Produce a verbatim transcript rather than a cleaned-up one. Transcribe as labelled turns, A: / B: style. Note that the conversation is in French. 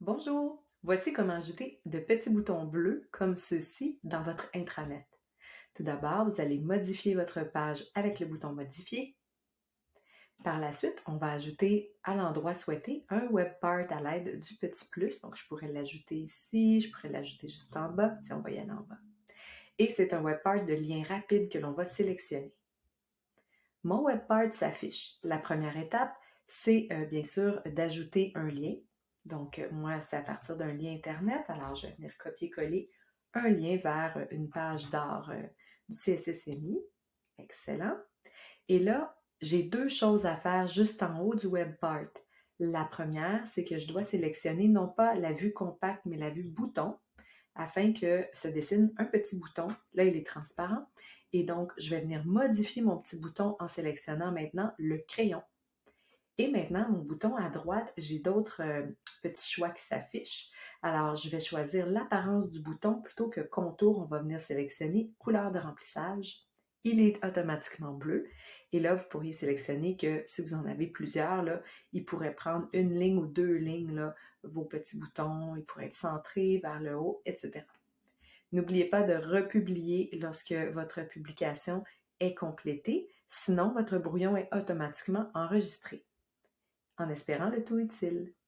A: Bonjour! Voici comment ajouter de petits boutons bleus comme ceux-ci dans votre intranet. Tout d'abord, vous allez modifier votre page avec le bouton Modifier. Par la suite, on va ajouter à l'endroit souhaité un web part à l'aide du petit plus. Donc, je pourrais l'ajouter ici, je pourrais l'ajouter juste en bas. Tiens, on va y aller en bas. Et c'est un web part de lien rapide que l'on va sélectionner. Mon web part s'affiche. La première étape, c'est euh, bien sûr d'ajouter un lien. Donc, euh, moi, c'est à partir d'un lien Internet. Alors, je vais venir copier-coller un lien vers euh, une page d'art euh, du C S S M I. Excellent. Et là, j'ai deux choses à faire juste en haut du web part. La première, c'est que je dois sélectionner non pas la vue compacte, mais la vue bouton, afin que se dessine un petit bouton. Là, il est transparent. Et donc, je vais venir modifier mon petit bouton en sélectionnant maintenant le crayon. Et maintenant, mon bouton à droite, j'ai d'autres euh, petits choix qui s'affichent. Alors, je vais choisir l'apparence du bouton plutôt que contour. On va venir sélectionner couleur de remplissage. Il est automatiquement bleu. Et là, vous pourriez sélectionner que si vous en avez plusieurs, là, il pourrait prendre une ligne ou deux lignes, là, vos petits boutons. Il pourrait être centré vers le haut, et cetera. N'oubliez pas de republier lorsque votre publication est complétée. Sinon, votre brouillon est automatiquement enregistré. En espérant le tout utile.